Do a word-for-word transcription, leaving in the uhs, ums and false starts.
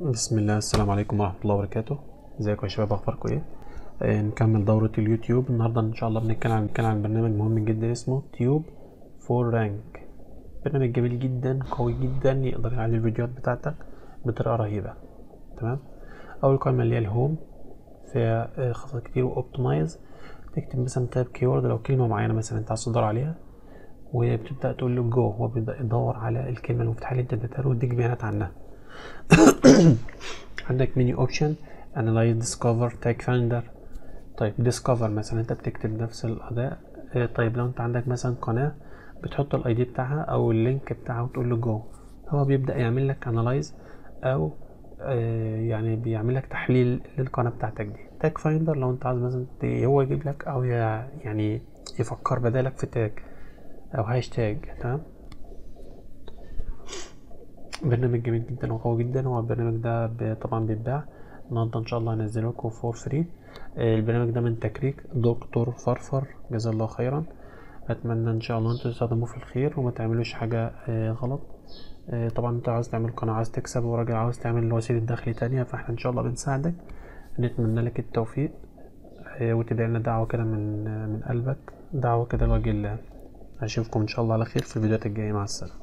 بسم الله، السلام عليكم ورحمة الله وبركاته. ازيكم يا شباب، اخباركم ايه؟ آه نكمل دورة اليوتيوب. النهاردة ان شاء الله بنتكلم عن بنتكلم عن برنامج مهم جدا اسمه تيوب فور رانك. برنامج جميل جدا، قوي جدا، يقدر يعلي الفيديوهات بتاعتك بطريقة رهيبة. تمام. اول قائمة اللي هي الهوم، فيها آه خطوات كتير واوبتمايز. تكتب مثلا تاب كيورد، لو كلمة معينة مثلا انت عايز تدور عليها، وبتبدأ تقول له جو، هو بيبدأ يدور على الكلمة المفتاحية اللي انت اديتها له ويديك بيانات عنها. عندك منيو اوبشن، انالايز، ديسكفر، تاج فايندر. طيب ديسكفر مثلا انت بتكتب نفس الاداء. اه طيب لو انت عندك مثلا قناه، بتحط الاي دي بتاعها او اللينك بتاعها وتقول له جو، هو بيبدا يعمل لك انالايز او اه يعني بيعمل لك تحليل للقناه بتاعتك دي. تاج فايندر لو انت عايز مثلا هو يجيب لك او يعني يفكر بدالك في تاج او هاشتاج. تمام. برنامج جميل جدا وقوي جدا. هو البرنامج ده طبعا بيتباع. النهارده ان شاء الله هنزله لكم فور فري. البرنامج ده من تكريك دكتور فرفر، جزا الله خيرا. اتمنى ان شاء الله انتوا تستخدموه في الخير وما تعملوش حاجه غلط. طبعا انت عاوز تعمل قناه، عاوز تكسب، وراجل عاوز تعمل وسيله دخل تانية، فاحنا ان شاء الله بنساعدك. نتمنى لك التوفيق، وتدعي لنا دعوه كده من من قلبك، دعوه كده لوجه الله. اشوفكم ان شاء الله على خير في الفيديوهات الجايه. مع السلامه.